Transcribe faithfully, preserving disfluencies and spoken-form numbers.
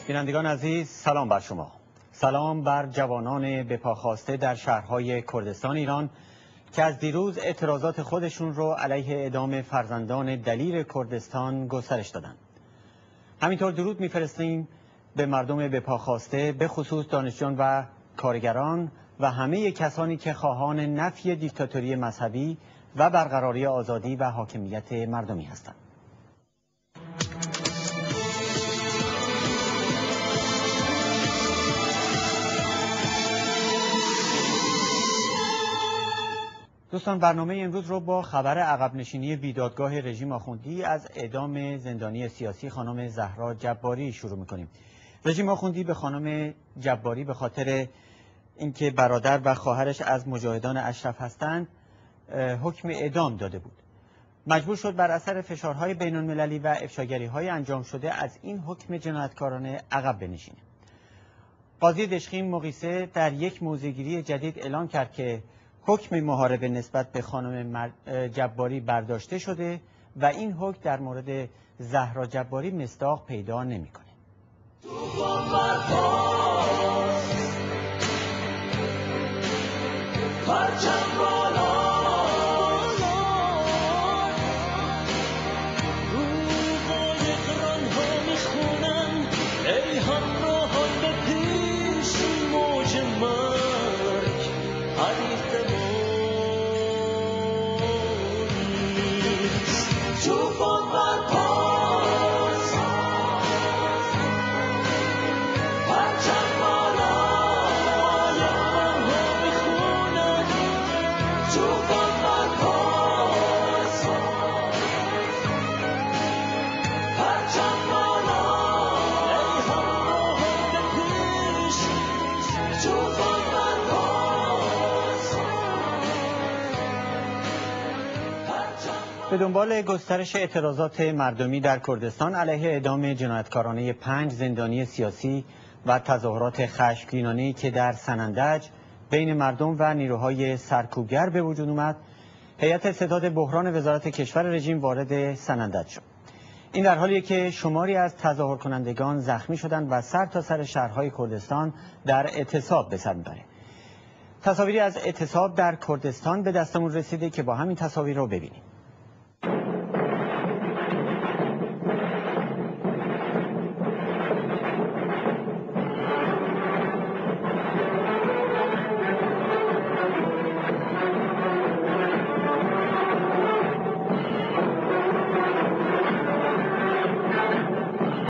بینندگان عزیز، سلام بر شما. سلام بر جوانان بپاخاسته در شهرهای کردستان ایران که از دیروز اعتراضات خودشون رو علیه اعدام فرزندان دلیر کردستان گسترش دادن. همینطور درود میفرستیم به مردم بپاخاسته، به خصوص دانشجویان و کارگران و همه کسانی که خواهان نفی دیکتاتوری مذهبی و برقراری آزادی و حاکمیت مردمی هستند. دوستان، برنامه امروز رو با خبر عقب نشینی بیدادگاه رژیم آخوندی از اعدام زندانی سیاسی خانم زهرا جباری شروع می‌کنیم. رژیم آخوندی به خانم جباری به خاطر اینکه برادر و خواهرش از مجاهدان اشرف هستند حکم اعدام داده بود. مجبور شد بر اثر فشارهای بین‌المللی و افشاگری‌های انجام شده از این حکم جنایتکارانه عقب بنشینه. قاضی دشخیم مقیسه در یک موضع‌گیری جدید اعلام کرد که حکم محاربه نسبت به خانم جباری برداشته شده و این حکم در مورد زهرا جباری مصداق پیدا نمی‌کنه. به دنبال گسترش اعتراضات مردمی در کردستان علیه اعدام جنایتکارانه پنج زندانی سیاسی و تظاهرات خشمگینانه‌ای که در سنندج بین مردم و نیروهای سرکوبگر به وجود اومد، هیئت استعداد بحران وزارت کشور رژیم وارد سنندج شد. این در حالیه که شماری از تظاهر کنندگان زخمی شدند و سر تا سر شهرهای کردستان در اعتصاب به سر میبره. تصاویری از اعتصاب در کردستان به دستمون رسیده که با همین تصاویر رو ببینیم.